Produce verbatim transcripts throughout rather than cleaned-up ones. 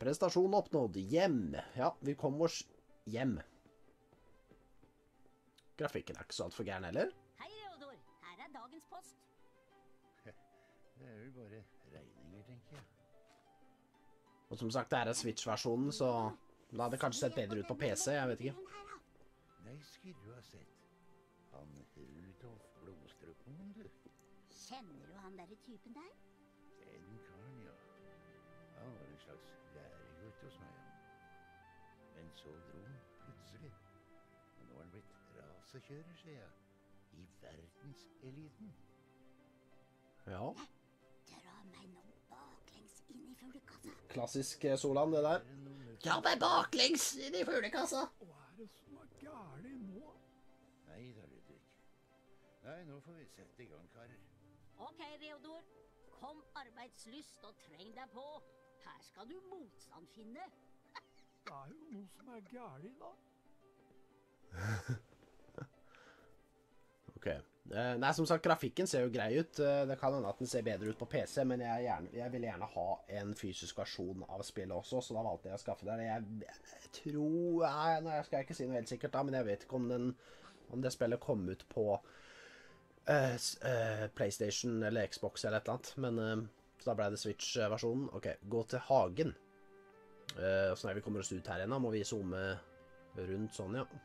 Prestasjon oppnådd. Hjem. Ja, vi kom oss hjem. Grafikken er ikke så alt for gæren heller. Hei, Reodor. Her er dagens post. Det er vel bare regninger, tenker jeg. Og som sagt, det er Switch-versjonen, så da hadde det kanskje sett bedre ut på P C, jeg vet ikke. Nei, skulle du ha sett. Han Rudolf Blodstrupmoen, du. Kjenner du han der typen der? Den karen, ja. Han var en slags læregutt hos meg. Men så dro han plutselig. Og nå har han blitt rasekjører, ser jeg. I verdenseliten. Ja. Dra meg nå baklengs inn i fuglekassa. Klassisk eh, Solan, det der. Dra meg baklengs inn i fuglekassa. Hva er det som er gærlig nå? Nei da, Ludvig. Nei, nå får vi sette i gang, karer. Ok, Reodor. Kom arbeidslyst og treng deg på. Her skal du motstand finne. Det er jo noe som er gærlig da. Ok. Eh, nei, som sagt, grafikken ser jo grei ut. Eh, det kan hende at den ser bedre ut på P C, men jeg, gjerne, jeg vil gjerne ha en fysisk versjon av spillet også, så da valgte jeg å skaffe det. Jeg, jeg tror... Nei, nei, jeg skal ikke si noe helt sikkert da, men jeg vet ikke om, den, om det spillet kom ut på eh, s- eh, PlayStation eller Xbox eller et eller annet. Men eh, så da ble det Switch-versjonen. Ok, gå til hagen. Eh, så når vi kommer oss ut her igjen, da må vi zoome rundt sånn, ja.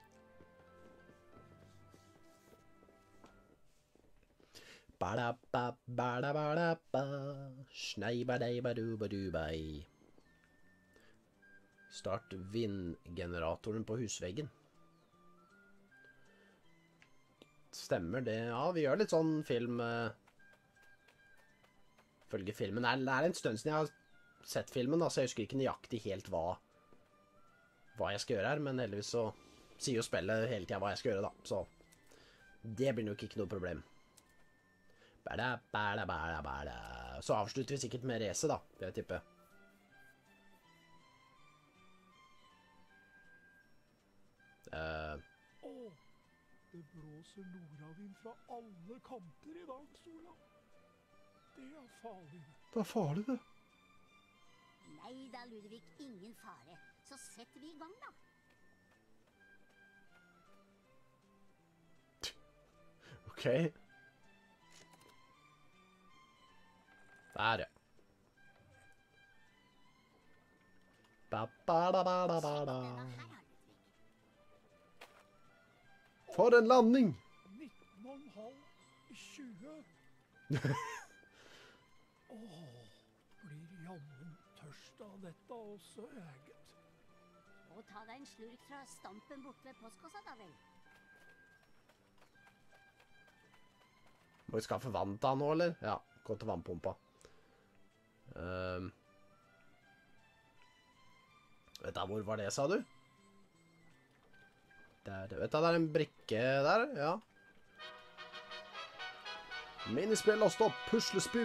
Ba-da-ba, ba-da-ba-da-ba, snei-ba-dei-ba-du-ba-du-bei. Start vindgeneratoren på husveggen. Stemmer det? Ja, vi gjør litt sånn film... eh, Følge filmen. Det er, det er en stund siden jeg har sett filmen, da, så jeg husker ikke nøyaktig helt hva hva jeg skal gjøre her, men heldigvis så sier jo spillet hele tiden hva jeg skal gjøre, da. Så det blir nok ikke noe problem. Bada, bada, bada, bada. Så avslutter vi sikkert med race, da, vil jeg tippe. Uh, Åh, det blåser nordavind fra alle kanter i dag, Sola. Det er farlig. det er farlig, det. Nei da, Ludvig. Ingen fare. Så setter vi i gang, da. Ok. Der, ja. Ba, ba, da, ba, da, ba, da. Denne her, Ludvig. For en landing! nitten og en halv i tjue. Åh, blir jammen tørst av dette også, eget. Og ta deg en slurk fra stampen bort ved postkassa, da vel. Må vi skaffe vann til han nå, eller? Ja, gå til vannpumpa. Um. Vet du, hvor var det, sa du? Der, vet du, det er en brikke der, ja. Minispill og stopp, puslespill.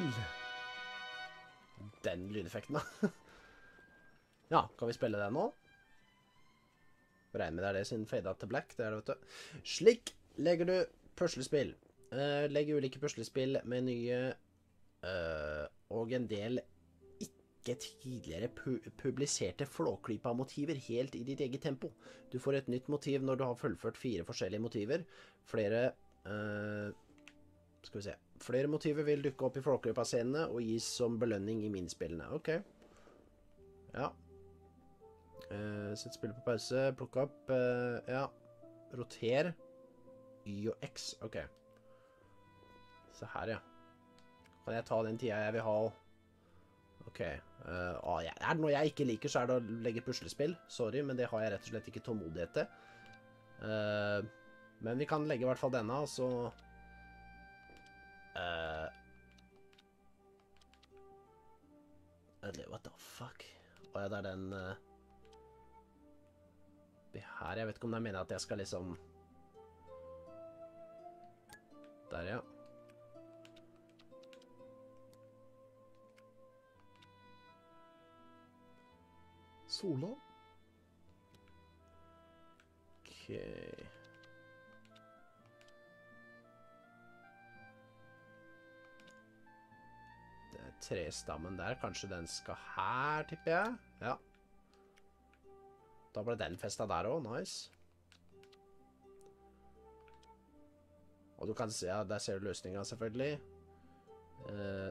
Den lydeffekten, da. Ja, kan vi spille det nå? Regner med det er det sin fade out til black, det er det, vet du. Slik legger du puslespill. Uh, legg ulike puslespill med nye uh, og en del ikke tidligere pu publiserte flåklypa-motiver helt i ditt eget tempo. Du får et nytt motiv når du har fullført fire forskjellige motiver. Flere uh, skal vi se. Flere motiver vil dukke opp i flåklypa-scenene og gis som belønning i minispillene. Ok. Ja. Uh, sett spillet på pause. Plukk opp. Uh, ja. Roter. Y og X. Ok. Se her, ja. Kan jeg ta den tida jeg vil ha? Ok. Uh, ah, ja. Er det noe jeg ikke liker, så er det å legge puslespill. Sorry, men det har jeg rett og slett ikke tålmodighet til. Uh, men vi kan legge i hvert fall denne, og så... Uh, what the fuck? Åja, det er den... Uh, det her, jeg vet ikke om det mener at jeg skal liksom... Der, ja. Sola. Ok. Det trestammen der. Kanskje den skal her, tipper jeg. Ja. Da ble den festet der også. Nice. Og du kan se, ja, der ser du løsningen selvfølgelig. Eh...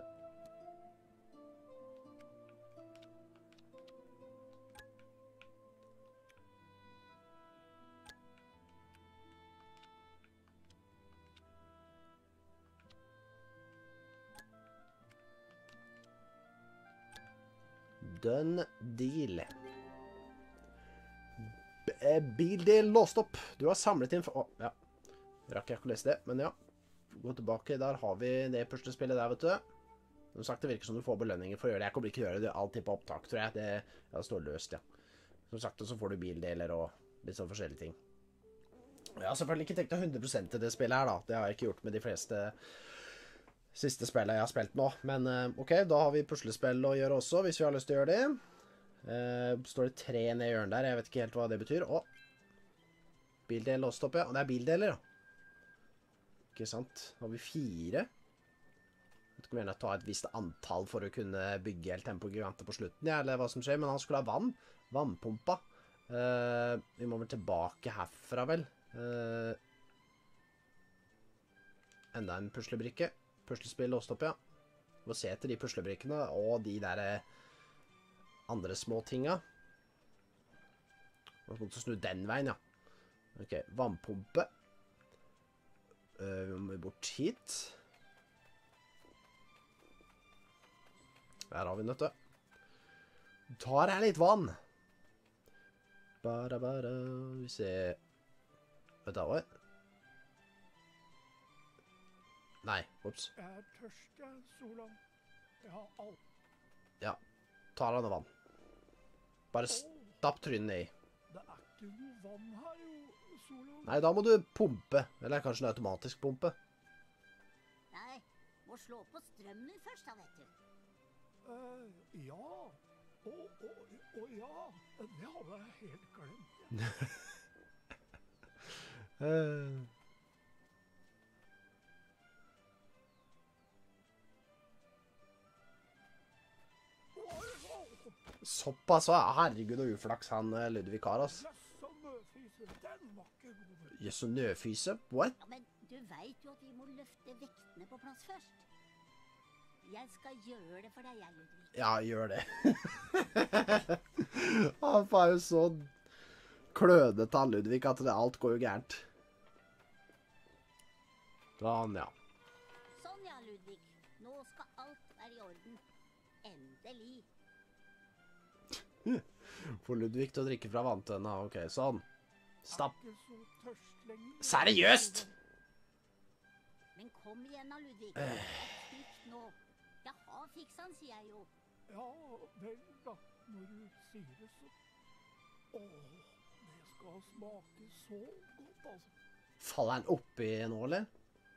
Done deal. B eh, bildel låst opp. Du har samlet inn for... Å, ja. Rakk jeg ikke å lese det, men ja. Gå tilbake, der har vi det puslespillet der, vet du. Som sagt, det virker som du får belønninger for å gjøre det. Jeg kommer ikke til å gjøre det alltid på opptak, tror jeg. Det, ja, det står løst, ja. Som sagt, så får du bildeler og litt sånn forskjellige ting. Jeg har selvfølgelig ikke tenkt å hundre prosent til det spillet her, da. Det har jeg ikke gjort med de fleste siste spillet jeg har spilt nå. Men ok, da har vi puslespill å gjøre også, hvis vi har lyst til å gjøre det. Uh, står det tre ned i hjørnet der, jeg vet ikke helt hva det betyr. Å, bildel låst opp, ja. Det er bildeler, ja. Ikke sant? Da har vi fire. Jeg vet ikke om jeg er nødt til å ha et visst antall for å kunne bygge El Tempo Gigante på slutten, ja, eller hva som skjer, men han skulle ha vann. Vannpumpa. Uh, vi må vel tilbake herfra, vel. Uh, enda en puslebrikke. Puslespill låst opp, ja. Vi må se etter de puslebrikkene, og de der andre små tinga. Vi må snu den veien, ja. Ok, vannpumpe. Uh, vi må bort hit. Der har vi nøtte. Tar jeg litt vann. Bara, bara, vi ser. Vet du hva? Nei, ups. Jeg er tørst, jeg, Solan. Jeg har alt. Ja, tar han vann. Bare stapp trynet ned i. Det er ikke noe vann her, jo, Solan. Nei, da må du pumpe. Eller kanskje en automatisk pumpe. Nei, må slå på strømmen først, da, vet du. Uh, ja. Å, å, å, ja. Det hadde jeg helt glemt. Ja. uh. Såpass, herregud og uflaks han Ludvig har, ass. Jøss, og nødfyse? What? Ja, men du vet jo at vi må løfte vektene på plass først. Jeg skal gjøre det for deg, jeg, Ludvig. Ja, gjør det. Han var jo så klødete av Ludvig at det, alt går jo gærent. Sånn, ja. Sånn, ja, Ludvig. Nå skal alt være i orden. Endelig. Får Ludvig til å drikke fra vanntønna. Ok, sånn. Stapp. Jeg er ikke så tørst lenger. Seriøst? Men kom igjen da, Ludvig. Stikk nå. Jeg har fiksan, sier jeg jo. Ja, vel da, når du sier det så. Åh, det skal smake så godt, altså. Faller han oppi nå, eller?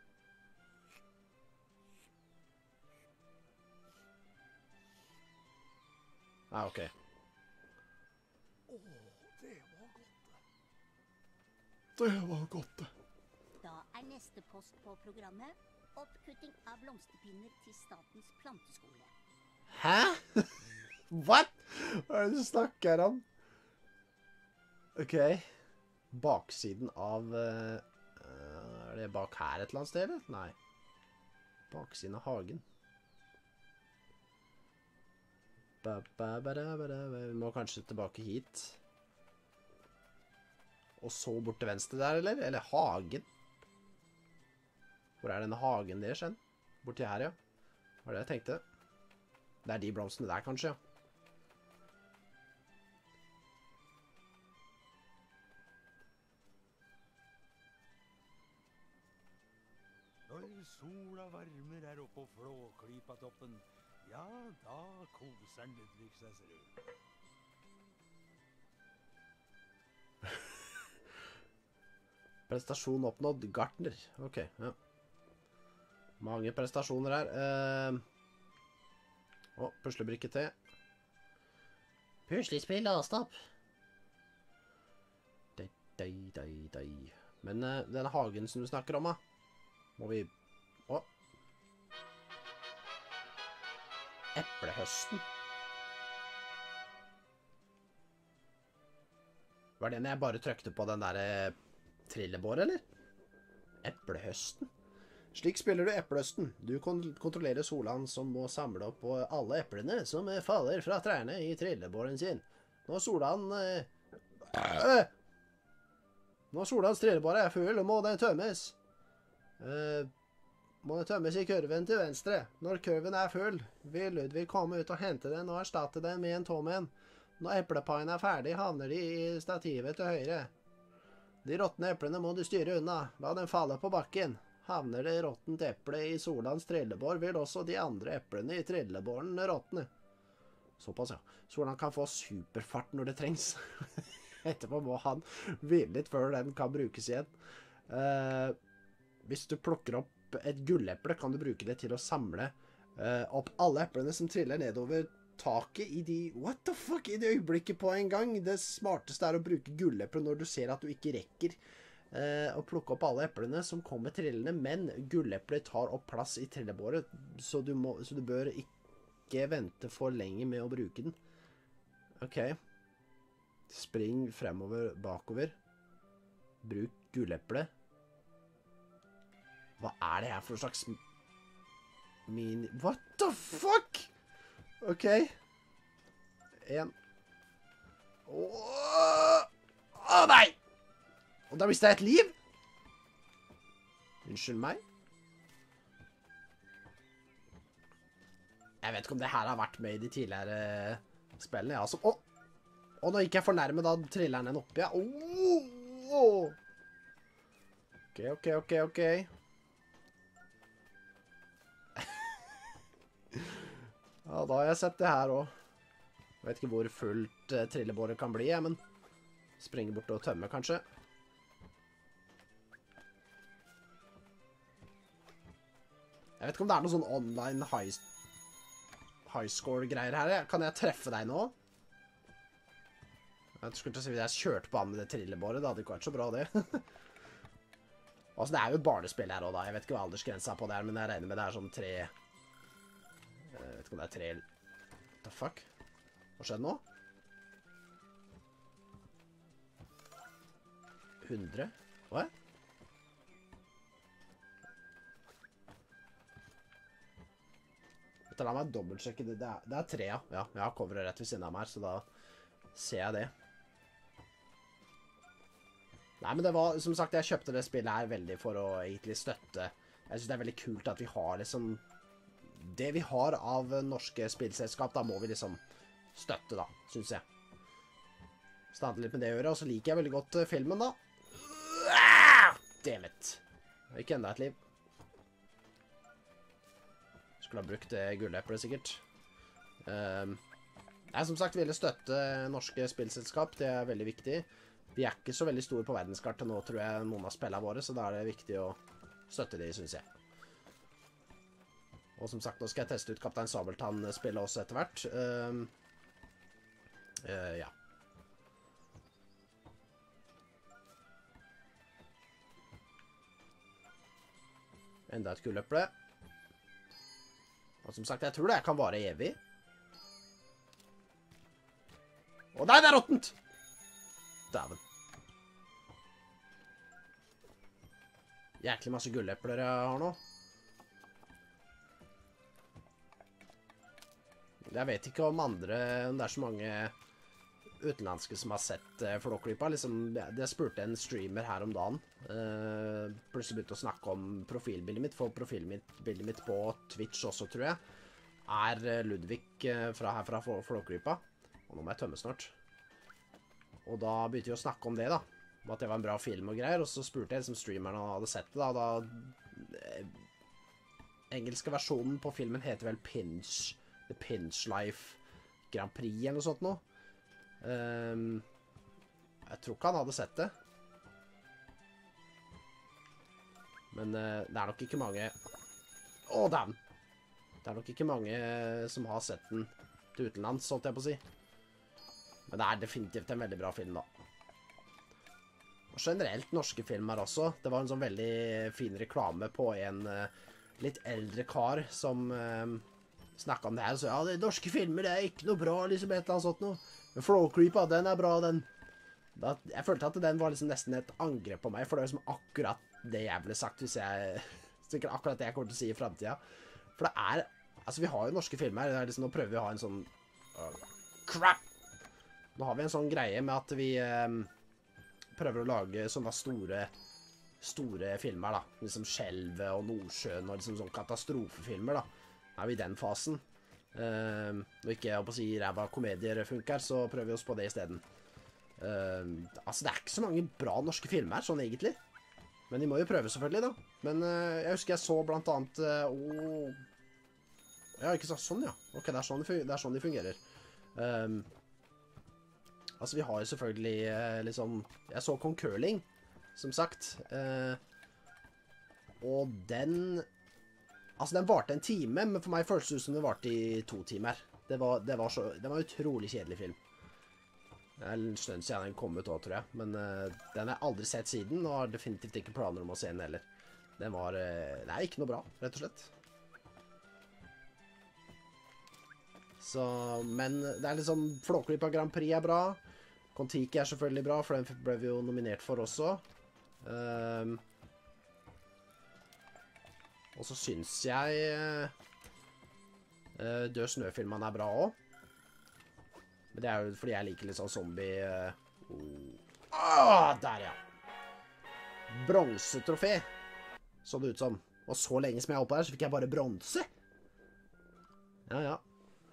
Ja, ok. Åh, det var godt det. Det var godt det. Da er neste post på programmet oppkutting av blomsterpinner til Statens planteskole. Hæ? What? Hva er det du snakker om? Ok. Baksiden av... Uh, er det bak her et eller annet sted, eller? Nei. Baksiden av hagen. Ba, ba, ba, da, ba, da, ba. Vi må kanskje tilbake hit. Og så bort til venstre der, eller? Eller hagen. Hvor er denne hagen der, skjønn? Borti her, ja. Var det jeg tenkte. Det er de blomstene der, kanskje, ja. Når sola varmer her oppe på Flåklypa-toppen, ja, da koser den Ludvig seg, ser du. Prestasjon oppnådd. Gartner. Ok, ja. Mange prestasjoner her. Uh... Å, puslebrikke til. Puslespill låst opp. Dei, dei, dei, dei. Men uh, denne hagen som du snakker om, da, må vi... Å. Eplehøsten. Var det når jeg bare trykte på den der trillebår, eller? Eplehøsten. Slik spiller du Eplehøsten. Du kon kontrollerer Solan som må samle opp på alle eplene som faller fra trærne i trillebåren sin. Når Solan... Øh, øh, når Solans trillebår er full, må den tømmes. Øh, må den tømmes i kurven til venstre. Når kurven er full, vil Ludvig komme ut og hente den og erstatte den med en tom en. Når eplepaien er ferdig, havner de i stativet til høyre. De råtne eplene må du styre unna. La dem falle på bakken. Havner det råttent eple i Solans trillebår, vil også de andre eplene i trillebåren råtne. Såpass, ja. Solan kan få superfart når det trengs. Etterpå må han hvile litt før den kan brukes igjen. Uh, hvis du plukker opp et gulleple, kan du bruke det til å samle uh, opp alle eplene som triller nedover taket i de... What the fuck? I det øyeblikket på en gang. Det smarteste er å bruke gulleple når du ser at du ikke rekker uh, å plukke opp alle eplene som kommer trillende, men gulleple tar opp plass i trillebåret, så du, må, så du bør ikke vente for lenge med å bruke den. Ok. Spring fremover, bakover. Bruk gulleple. Hva er det her for slags mini... What the fuck? Ok. En. Åh, Åh nei! Og da mistet jeg et liv? Unnskyld meg? Jeg vet ikke om det her har vært med i de tidligere spillene. Ja, som... Åh! Og nå gikk jeg for nærme, da triller den opp, ja. Oh, oh. Ok, ok, ok, ok. Ja, da har jeg sett det her også. Jeg vet ikke hvor fullt uh, trillebåret kan bli, men springer bort og tømmer, kanskje. Jeg vet ikke om det er noen sånn online high, high score-greier her. Kan jeg treffe deg nå? Jeg skulle til å si hvis jeg kjørte på an med det trillebåret, det hadde ikke vært så bra det. Altså, det er jo et barnespill her også da. Jeg vet ikke hva aldersgrensa på det er, men jeg regner med det er sånn tre... Jeg vet ikke om det er tre... What the fuck? Hva skjedde nå? hundre? Hva? Dette la meg dobbeltsjekke det. Det er, det er tre, ja. Ja, jeg har coveret rett ved siden av meg her, så da ser jeg det. Nei, men det var, som sagt, jeg kjøpte det spillet her veldig for å egentlig støtte. Jeg synes det er veldig kult at vi har liksom, det vi har av norske spillselskap, da må vi liksom støtte da, synes jeg. Stante litt med det å gjøre, og så liker jeg veldig godt filmen da. Damn it. Ikke enda et liv. Skulle ha brukt det gulleplet sikkert. Um, jeg som sagt ville støtte norske spillselskap, det er veldig viktig. Vi er ikke så veldig store på verdenskartet nå, tror jeg, noen av spillene våre, så da er det viktig å støtte de, synes jeg. Og som sagt, nå skal jeg teste ut Kaptein Sabeltann-spillet også etter hvert. Um, uh, ja. Enda et gulleple. Og som sagt, jeg tror det kan vare evig. Å nei, det er råttent! Dæven. Jæklig masse gullepler jeg har nå. Jeg vet ikke om andre, om det er så mange utenlandske som har sett uh, Flåklypa. Liksom, jeg spurte en streamer her om dagen. Uh, plutselig begynte å snakke om profilbildet mitt, for profilbildet mitt på Twitch også, tror jeg, er Ludvig uh, fra her fra Flåklypa. Og nå må jeg tømme snart. Og da begynte vi å snakke om det da, om at det var en bra film og greier, og så spurte jeg som streamerne hadde sett det da, da eh, engelske versjonen på filmen heter vel Pinch, The Pinch Life Grand Prix eller noe sånt nå. Um, jeg tror ikke han hadde sett det. Men uh, det er nok ikke mange... Åh, damn! Det er nok ikke mange som har sett den til utenlands, sånt jeg på å si. Men det er definitivt en veldig bra film da. Og generelt norske filmer også. Det var en sånn veldig fin reklame på en uh, litt eldre kar som, uh, snakket om det her, og så ja, det er norske filmer, det er ikke noe bra, liksom et eller annet sånt noe. Men Flåklypa, den er bra, den. Da, jeg følte at den var liksom nesten et angrep på meg, for det er liksom akkurat det jeg ville sagt hvis jeg, sikkert akkurat det jeg kommer til å si i fremtiden. For det er, altså vi har jo norske filmer, det er liksom, nå prøver vi å ha en sånn, uh, crap! Nå har vi en sånn greie med at vi um, prøver å lage sånne store, store filmer da, liksom Skjelvet og Nordsjøen og liksom sånne katastrofefilmer da. Nå er vi i den fasen. Um, når ikke jeg på å si ræva komedier funker, så prøver vi oss på det i stedet. Um, altså det er ikke så mange bra norske filmer sånn egentlig. Men de må jo prøve selvfølgelig da. Men uh, jeg husker jeg så blant annet uh, oh. Ja, ikke så, sånn ja. Ok, det er sånn det, det, er sånn de fungerer. Um, altså vi har jo selvfølgelig uh, liksom, jeg så Kong Curling, som sagt. Uh, og den, altså den varte en time, men for meg føltes det som den varte i to timer. Det var, det var så, det var en utrolig kjedelig film. Det er en stund siden den kom ut også, tror jeg. Men uh, den har jeg aldri sett siden, og har definitivt ikke planer om å se den heller. Den var, uh, nei, ikke noe bra, rett og slett. Så, men det er liksom, Flåklypa Grand Prix er bra. Kon-Tiki er selvfølgelig bra, for den ble vi jo nominert for også. Um, og så synes jeg uh, Død Snø-filmen er bra også. Men det er jo fordi jeg liker litt sånn zombie... Uh, oh. ah, der ja! Bronsetrofé, så det ut som. Og så lenge som jeg er oppe her, så fikk jeg bare bronse. Ja, ja.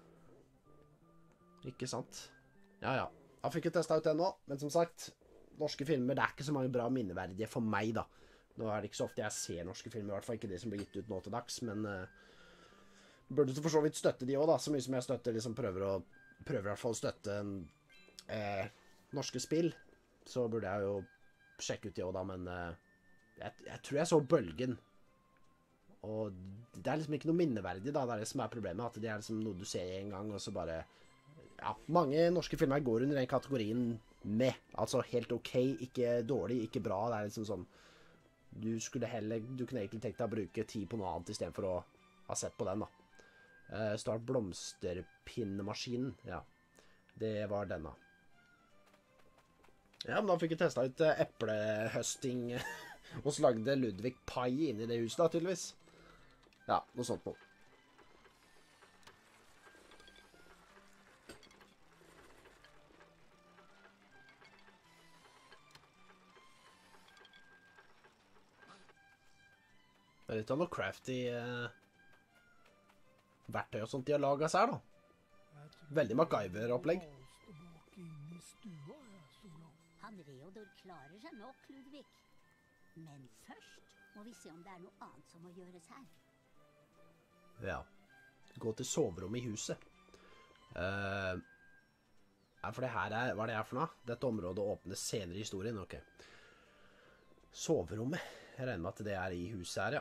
Ikke sant? Ja, ja. Jeg fikk jo testet ut den nå, men som sagt, norske filmer, det er ikke så mange bra minneverdige for meg da. Nå er det ikke så ofte jeg ser norske filmer, i hvert fall ikke de som blir gitt ut nå til dags, men uh, burde du for så vidt støtte de også da, så mye som jeg støtter, liksom prøver å prøver i hvert fall å støtte eh, norske spill, så burde jeg jo sjekke ut de også da, men eh, jeg, jeg tror jeg så Bølgen, og det er liksom ikke noe minneverdig da, det er det som er problemet, at det er liksom noe du ser en gang, og så bare, ja, mange norske filmer går under den kategorien med, altså helt ok, ikke dårlig, ikke bra, det er liksom sånn, du skulle heller, du kunne egentlig tenkt deg å bruke tid på noe annet i stedet for å ha sett på den da. Uh, start blomsterpinnemaskinen. Ja, det var denne. Ja, men da fikk jeg testet ut uh, eplehøsting og så lagde Ludvig pai inn i det huset da, tydeligvis. Ja, noe sånt noe. Det er litt av noe crafty... Uh verktøy og sånt de har laget seg her da. Veldig MacGyver-opplegg. Han Reodor klarer seg nok, Ludvig. Men først må vi se om det er noe annet som må gjøres her. Ja. Gå til soverommet i huset. Uh, ja, for det her er, hva er det her for noe? Dette området åpnes senere i historien, ok. Soverommet. Jeg regner med at det er i huset her, ja.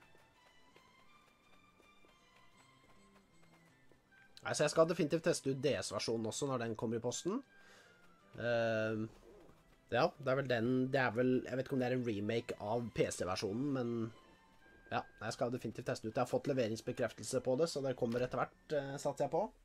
Altså, jeg skal definitivt teste ut D S-versjonen også når den kommer i posten. Uh, ja, det er vel den, det er vel, jeg vet ikke om det er en remake av P C-versjonen, men ja, jeg skal definitivt teste ut. Jeg har fått leveringsbekreftelse på det, så det kommer etter hvert, uh, satser jeg på.